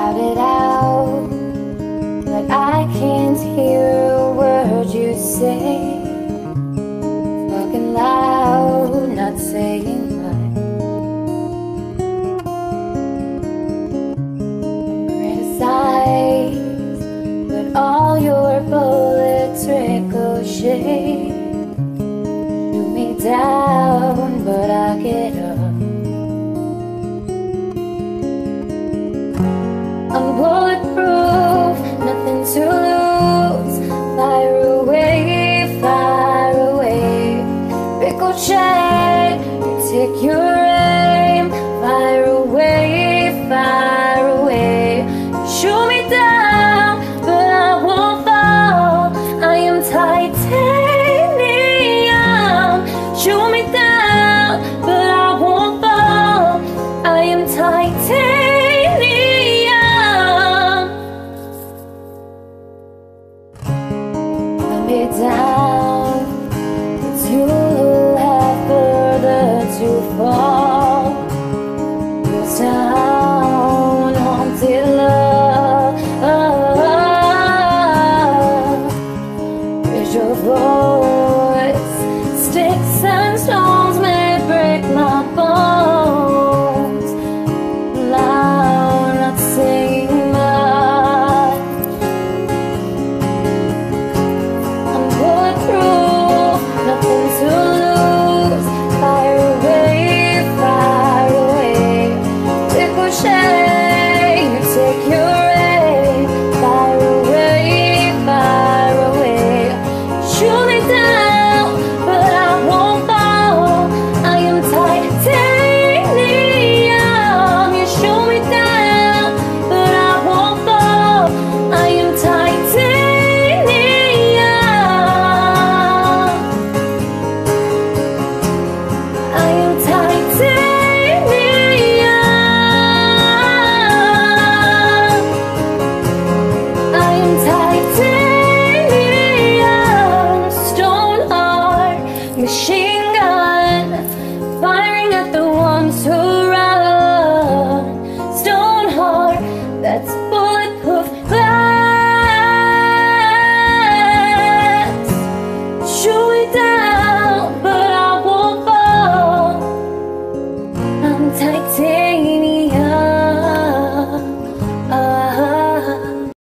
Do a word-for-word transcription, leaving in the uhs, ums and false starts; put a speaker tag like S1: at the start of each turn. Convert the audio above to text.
S1: shout it out, but I can't hear a word you say. Talking loud, not saying much. Criticize, but all your bullets ricochet. Shoot me down, but I get up. I'm bulletproof, nothing to lose. Fire away, fire away. Ricochet, you take your aim. Fire away, fire away. Shoot me down, but I won't fall. I am titanium. Shoot me down, but I won't fall. I am titanium. Me down, it's you who have further to fall. Your time